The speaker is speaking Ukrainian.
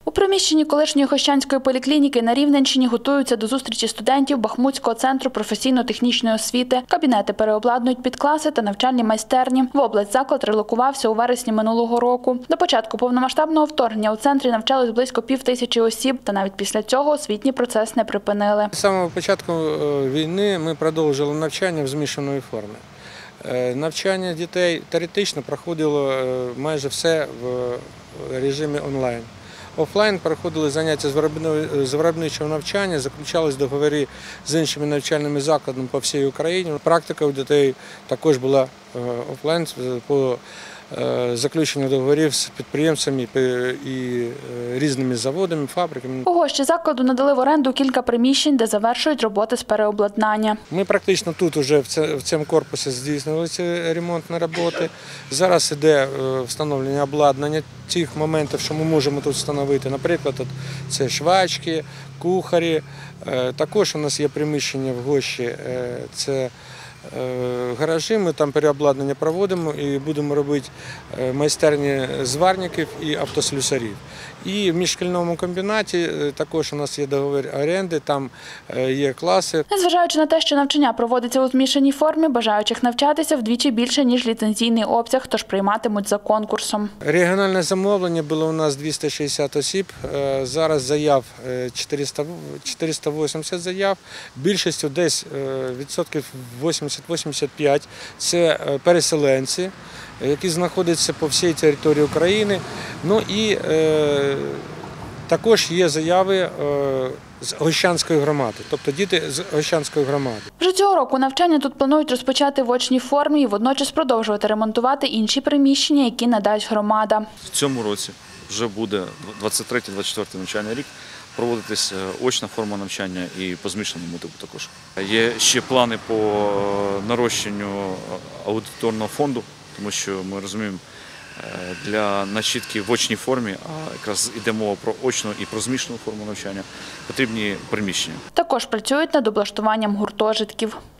У приміщенні колишньої Хощанської поліклініки на Рівненщині готуються до зустрічі студентів Бахмутського центру професійно-технічної освіти. Кабінети переобладнують під класи та навчальні майстерні. В область заклад релокувався у вересні минулого року. До початку повномасштабного вторгнення у центрі навчались близько 5000 осіб, та навіть після цього освітній процес не припинили. З самого початку війни ми продовжили навчання в змішаної формі. Навчання дітей теоретично проходило майже все в режимі онлайн. Офлайн проходили заняття з виробничого навчання, заключались договори з іншими навчальними закладами по всій Україні. Практика у дітей також була офлайн по заключенню договорів з підприємцями і різними заводами, фабриками. Гості закладу надали в оренду кілька приміщень, де завершують роботи з переобладнання. Ми практично тут вже в цьому корпусі здійснювалися ремонтні роботи. Зараз йде встановлення обладнання тих моментів, що ми можемо тут встановити. Наприклад, це швачки, кухарі. Також у нас є приміщення в Гощі, це гаражі, ми там переобладнання проводимо і будемо робити майстерні зварників і автослюсарів. І в міжшкільному комбінаті також у нас є договір оренди, там є класи. Незважаючи на те, що навчання проводиться у змішаній формі, бажаючих навчатися вдвічі більше, ніж ліцензійний обсяг, тож прийматимуть за конкурсом. Регіональне замовлення було у нас 260 осіб, зараз заяв 480 заяв, більшістю десь відсотків 80-85 – це переселенці, які знаходяться по всій території України. Ну і також є заяви з Гощанської громади, тобто діти з Гощанської громади. Вже цього року навчання тут планують розпочати в очній формі і водночас продовжувати ремонтувати інші приміщення, які надасть громада. В цьому році вже буде 23-24 навчальний рік проводитись очна форма навчання і по змішаному типу також. Є ще плани по нарощенню аудиторного фонду, тому що ми розуміємо, для начітки в очній формі, а якраз йде мова про очну і про змішану форму навчання, потрібні приміщення. Також працюють над облаштуванням гуртожитків.